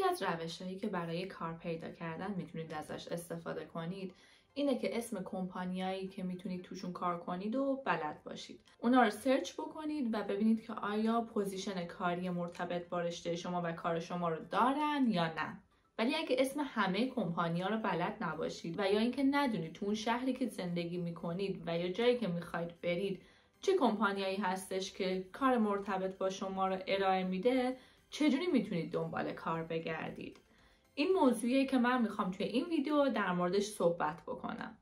از روش‌هایی که برای کار پیدا کردن میتونید ازش استفاده کنید اینه که اسم کمپانیایی که میتونید توشون کار کنید و بلد باشید. اونا رو سرچ بکنید و ببینید که آیا پوزیشن کاری مرتبط با رشته شما و کار شما رو دارن یا نه. ولی اگه اسم همه کمپانی‌ها رو بلد نباشید و یا اینکه ندونید تو اون شهری که زندگی میکنید و یا جایی که میخواید برید چه کمپانیایی هستش که کار مرتبط با شما رو ارائه میده، چجوری میتونید دنبال کار بگردید؟ این موضوعیه که من میخوام توی این ویدیو در موردش صحبت بکنم.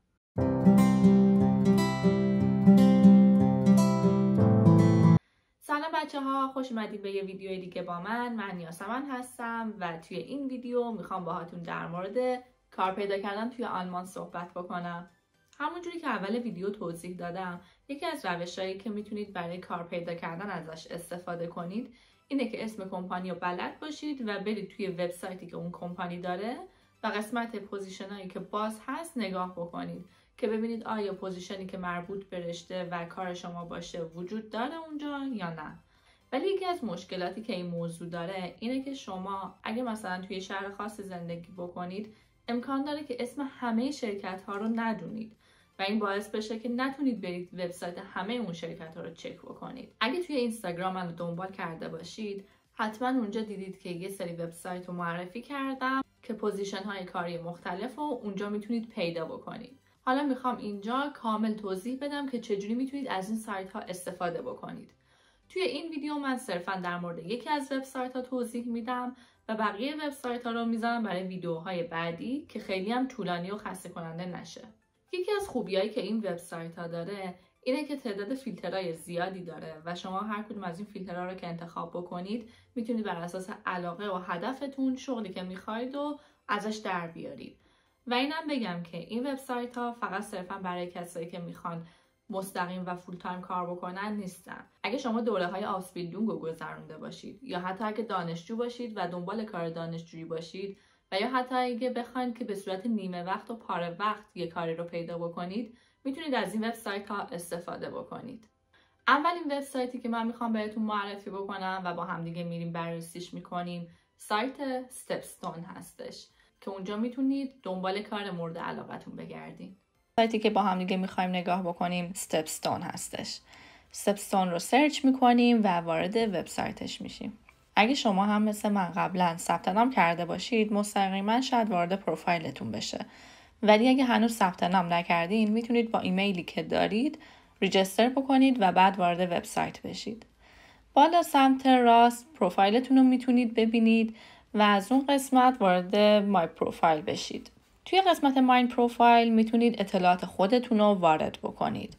سلام بچه ها، خوش اومدید به یه ویدیو دیگه با من یاسمن هستم و توی این ویدیو میخوام باهاتون در مورد کار پیدا کردن توی آلمان صحبت بکنم. همونجوری که اول ویدیو توضیح دادم، یکی از روش‌هایی که میتونید برای کار پیدا کردن ازش استفاده کنید اینه که اسم کمپانی رو بلد باشید و برید توی وبسایتی که اون کمپانی داره و قسمت پوزیشنایی که باز هست نگاه بکنید که ببینید آیا پوزیشنی که مربوط به رشته و کار شما باشه وجود داره اونجا یا نه. ولی یکی از مشکلاتی که این موضوع داره اینه که شما اگه مثلا توی شهر خاص زندگی بکنید امکان داره که اسم همه شرکت ها رو ندونید و این باعث بشه که نتونید برید وبسایت همه اون شرکت ها رو چک بکنید. اگه توی اینستاگرام منو دنبال کرده باشید حتما اونجا دیدید که یه سری وبسایت رو معرفی کردم که پوزیشن های کاری مختلف رو اونجا میتونید پیدا بکنید. حالا میخوام اینجا کامل توضیح بدم که چجوری میتونید از این سایت ها استفاده بکنید. توی این ویدیو من صرفا در مورد یکی از وبسایت ها توضیح میدم و بقیه وبسایت ها رو میذارم برای ویدیوهای بعدی که خیلی هم طولانی و خسته کننده نشه. یکی از خوبیایی که این وبسایت ها داره اینه که تعداد فیلترهای زیادی داره و شما هر کدوم از این فیلترها رو که انتخاب بکنید میتونید بر اساس علاقه و هدفتون شغلی که میخواید و ازش در بیارید. و اینم بگم که این وبسایت ها فقط صرفا برای کسایی که میخوان مستقیم و فول تایم کار بکنن نیستن. اگه شما دوره‌های آسبیلدونگ رو گذرونده باشید یا حتی اگه دانشجو باشید و دنبال کار دانشجویی باشید و یا حتی اگه بخواید که به صورت نیمه وقت و پاره وقت یه کاری رو پیدا بکنید میتونید از این وبسایت ها استفاده بکنید. اولین وبسایتی که من میخوام بهتون معرفی بکنم و با همدیگه میریم بررسیش میکنیم سایت استپستون هستش که اونجا میتونید دنبال کار مورد علاقتون بگردین. سایتی که با هم دیگه میخوایم نگاه بکنیم استپستون هستش. استپستون رو سرچ میکنیم و وارد وبسایتش میشیم. اگه شما هم مثل من قبلا ثبت نام کرده باشید مستقیما شاید وارد پروفایلتون بشه. ولی اگه هنوز ثبت نام نکردین میتونید با ایمیلی که دارید ریجستر بکنید و بعد وارد وبسایت بشید. بالا سمت راست پروفایلتون رو میتونید ببینید و از اون قسمت وارد مای پروفایل بشید. توی قسمت ماین پروفایل میتونید اطلاعات خودتون رو وارد بکنید.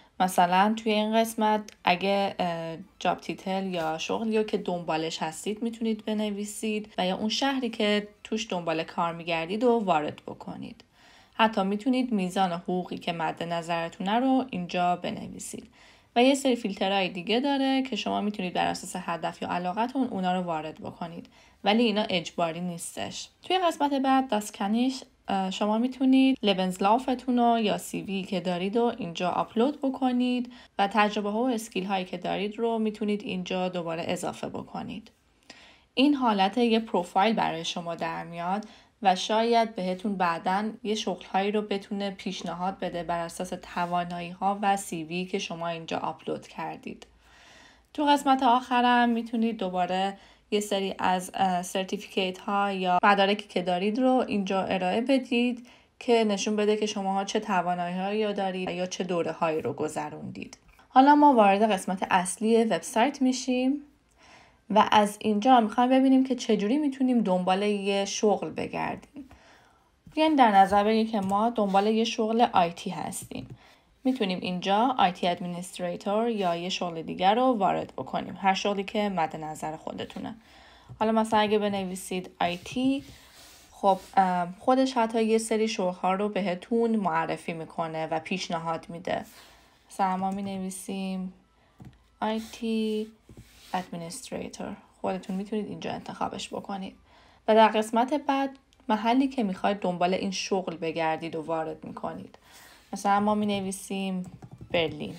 مثلا توی این قسمت اگه جاب تیتل یا شغلی رو که دنبالش هستید میتونید بنویسید و یا اون شهری که توش دنبال کار میگردید رو وارد بکنید. حتی میتونید میزان حقوقی که مد نظرتونه رو اینجا بنویسید. و یه سری فیلترهای دیگه داره که شما میتونید بر اساس هدف یا علاقتون اونا رو وارد بکنید. ولی اینا اجباری نیستش. توی قسمت بعد داسکنیش شما میتونید لبنزلافتون رو یا سیوی که دارید رو اینجا آپلود بکنید و تجربه ها و اسکیل هایی که دارید رو میتونید اینجا دوباره اضافه بکنید. این حالت یه پروفایل برای شما در میاد و شاید بهتون بعداً یه شغل‌هایی رو بتونه پیشنهاد بده بر اساس توانایی‌ها و سیوی که شما اینجا آپلود کردید. تو قسمت آخرم میتونید دوباره یه سری از سرتیفیکیت ها یا مدارکی که دارید رو اینجا ارائه بدید که نشون بده که شماها چه توانایی‌هایی دارید یا چه دوره‌هایی رو گذروندید. حالا ما وارد قسمت اصلی وبسایت میشیم و از اینجا میخوایم ببینیم که چجوری میتونیم دنبال یه شغل بگردیم. بیاین در نظر بگیریم که ما دنبال یه شغل آیتی هستیم. میتونیم اینجا آیتی ادمنستریتور یا یه شغل دیگر رو وارد بکنیم. هر شغلی که مد نظر خودتونه. حالا مثلا اگه بنویسید آیتی، خب خودش حتی یه سری شغل‌ها رو بهتون معرفی میکنه و پیشنهاد میده. مثلا ما مینویسیم آیتی ادمنستریتور. خودتون میتونید اینجا انتخابش بکنید. و در قسمت بعد محلی که میخواید دنبال این شغل بگردید و وارد میکنید. مثلا ما مینویسیم برلین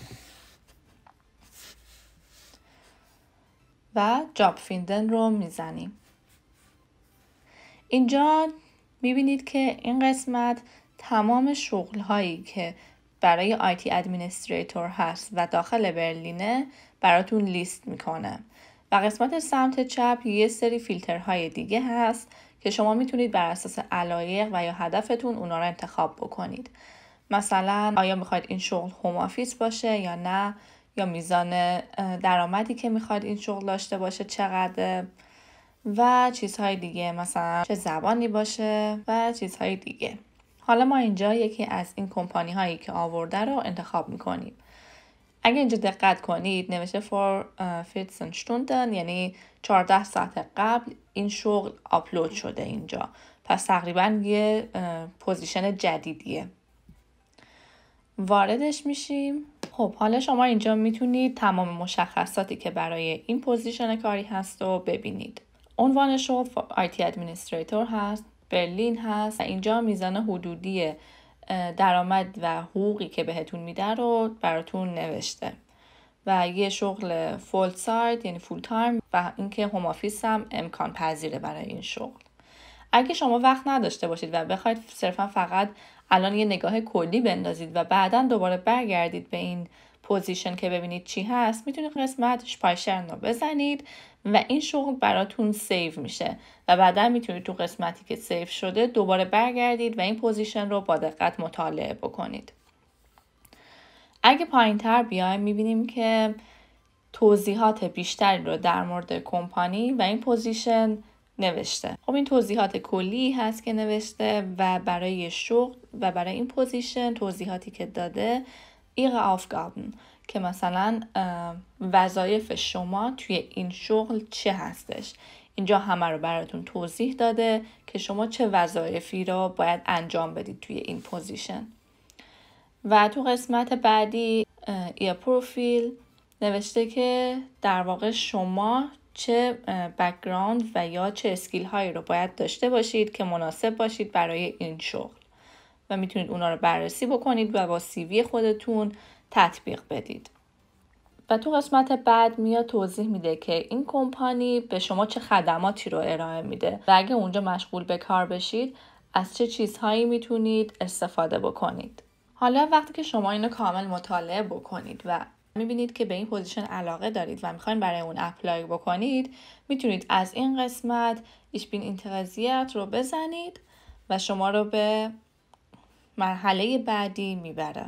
و جاب فیندن رو میزنیم. اینجا میبینید که این قسمت تمام شغل هایی که برای آیتی ادمینستریتور هست و داخل برلینه براتون لیست میکنه. و قسمت سمت چپ یه سری فیلترهای دیگه هست که شما میتونید بر اساس علایق و یا هدفتون اونا رو انتخاب بکنید. مثلا آیا میخواید این شغل هوم آفیس باشه یا نه، یا میزان درآمدی که میخواید این شغل داشته باشه چقدر و چیزهای دیگه، مثلا چه زبانی باشه و چیزهای دیگه. حالا ما اینجا یکی از این کمپانی هایی که آورده رو انتخاب میکنیم. اگه اینجا دقت کنید نوشته for 14 Stunden، یعنی 14 ساعت قبل این شغل آپلود شده اینجا. پس تقریبا یه پوزیشن جدیدیه. واردش میشیم. خب حالا شما اینجا میتونید تمام مشخصاتی که برای این پوزیشن کاری هست رو ببینید. عنوان شغل آیتی ادمینستریتور هست، برلین هست و اینجا میزان حدودی درآمد و حقوقی که بهتون میده رو براتون نوشته و یه شغل فول سایت یعنی فول تایم و اینکه هوم آفیس هم امکان پذیره برای این شغل. اگه شما وقت نداشته باشید و بخواید صرفا فقط الان یه نگاه کلی بندازید و بعداً دوباره برگردید به این پوزیشن که ببینید چی هست، میتونید قسمت شپایشرن رو بزنید و این شغل براتون سیو میشه و بعدا میتونید تو قسمتی که سیو شده دوباره برگردید و این پوزیشن رو با دقت مطالعه بکنید. اگه پایین تر بیایم میبینیم که توضیحات بیشتری رو در مورد کمپانی و این پوزیشن نوشته. خب این توضیحات کلی هست که نوشته و برای شغل و برای این پوزیشن توضیحاتی که داده ihre Aufgaben که مثلا وظایف شما توی این شغل چه هستش. اینجا همه رو براتون توضیح داده که شما چه وظایفی رو باید انجام بدید توی این پوزیشن. و تو قسمت بعدی ihr پروفیل نوشته که در واقع شما چه بک‌گراند و یا چه اسکیل هایی رو باید داشته باشید که مناسب باشید برای این شغل و میتونید اونا رو بررسی بکنید و با CV خودتون تطبیق بدید. و تو قسمت بعد میاد توضیح میده که این کمپانی به شما چه خدماتی رو ارائه میده و اگه اونجا مشغول به کار بشید از چه چیزهایی میتونید استفاده بکنید. حالا وقتی که شما اینو کامل مطالعه بکنید و میبینید که به این پوزیشن علاقه دارید و میخواین برای اون اپلای بکنید، میتونید از این قسمت Ich bin interessiert رو بزنید و شما رو به مرحله بعدی میبره.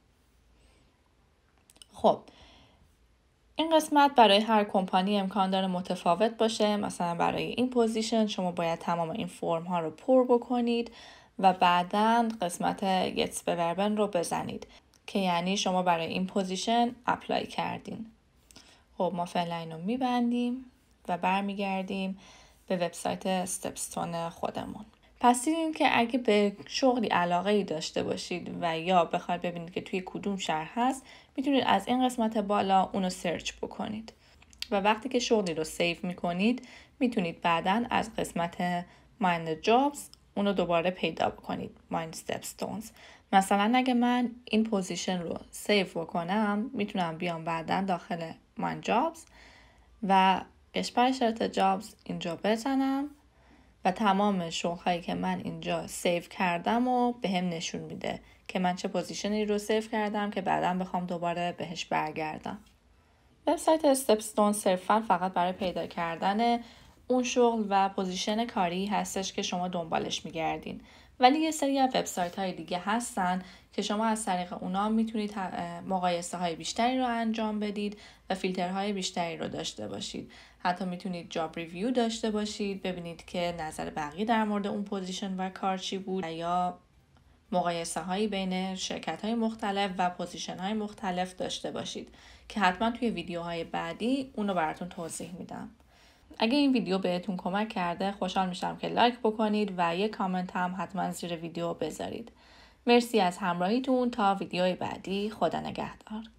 خب این قسمت برای هر کمپانی امکان داره متفاوت باشه. مثلا برای این پوزیشن شما باید تمام این فرم ها رو پر بکنید و بعداً قسمت Jetzt bewerben رو بزنید که یعنی شما برای این پوزیشن اپلای کردین. خب ما فعلا اینو میبندیم و برمیگردیم به وبسایت استپستون خودمون. پس دیدین که اگه به شغلی علاقه ای داشته باشید و یا بخواید ببینید که توی کدوم شهر هست، میتونید از این قسمت بالا اونو سرچ بکنید و وقتی که شغلی رو سیو میکنید میتونید بعداً از قسمت Mind Jobs اونو دوباره پیدا بکنید. Mind Stepstones. مثلا اگه من این پوزیشن رو سیو بکنم میتونم بیام بعداً داخل Mind Jobs و Gespeicherte Jobs اینجا بزنم و تمام شغل‌هایی که من اینجا سیو کردم و به هم نشون میده که من چه پوزیشنی رو سیو کردم که بعداً بخوام دوباره بهش برگردم. وبسایت استپستون صرفاً فقط برای پیدا کردن اون شغل و پوزیشن کاری هستش که شما دنبالش میگردین. ولی یه سری از وبسایت‌های دیگه هستن که شما از طریق اونا میتونید مقایسه‌های بیشتری رو انجام بدید و فیلترهای بیشتری رو داشته باشید. حتی میتونید جاب ریویو داشته باشید، ببینید که نظر بقیه در مورد اون پوزیشن و کار چی بود یا مقایسه‌هایی بین شرکت‌های مختلف و پوزیشن‌های مختلف داشته باشید که حتما توی ویدیوهای بعدی اونو براتون توضیح میدم. اگه این ویدیو بهتون کمک کرده خوشحال میشم که لایک بکنید و یک کامنت هم حتما زیر ویدیو بذارید. مرسی از همراهیتون. تا ویدیوی بعدی. خدا نگهدار.